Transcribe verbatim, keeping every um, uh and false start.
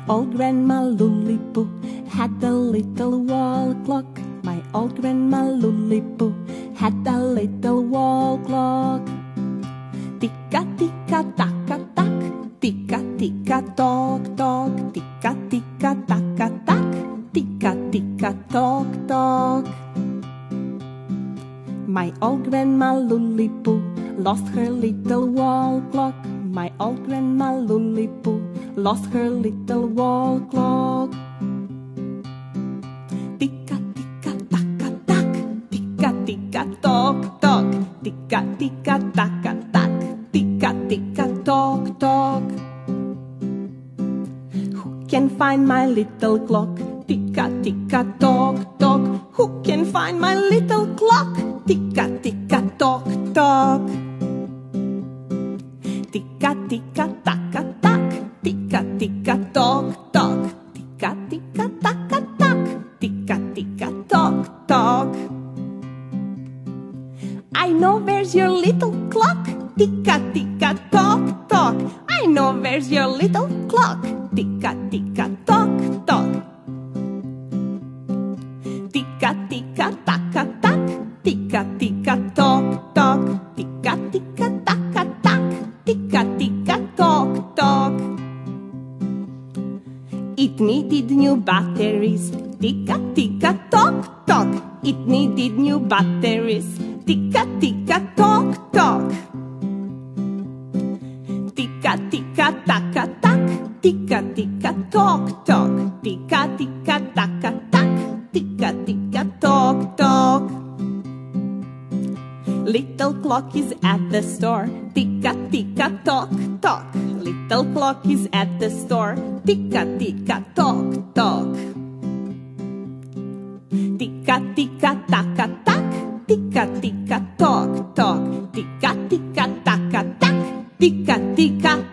old grandma Lulipoo had a little wall clock. My old grandma Lulipoo had a little wall clock. Ticka ticka taka tak, ticka ticka tock tock, ticka ticka taka tak, ticka ticka tock tock. My old grandma Lulipoo lost her little wall clock. My old grandma Lulipoo lost her little wall clock. Ticka ticka taka tak, ticka ticka tock tock, ticka ticka taka tak, ticka ticka tock tock. Who can find my little clock? Ticka ticka tock tock. Who can find my little clock? Ticka ticka tock tock. Ticka ticka taka tak, ticka ticka tock tock, ticka ticka taka tak, ticka ticka tock tock. I know where's your little clock. Ticka ticka tock tock. I know where's your little clock. Ticka ticka tock tock. Ticka ticka taka tak, ticka ticka tock tock, ticka ticka taka tak, ticka ticka tock tock. It needed new batteries. Ticka ticka tock tock. It needed new batteries. Ticka ticka tock tock. Ticka ticka taka tak, ticka ticka tock tock, ticka ticka taka tak, ticka ticka tock tock. Little clock is at the store. Ticka ticka tock tock. Little clock is at the store. Ticka ticka tock tock. Ticka ticka taka tak, ticka ticka tock tock, ticka ticka taka tak, ticka ticka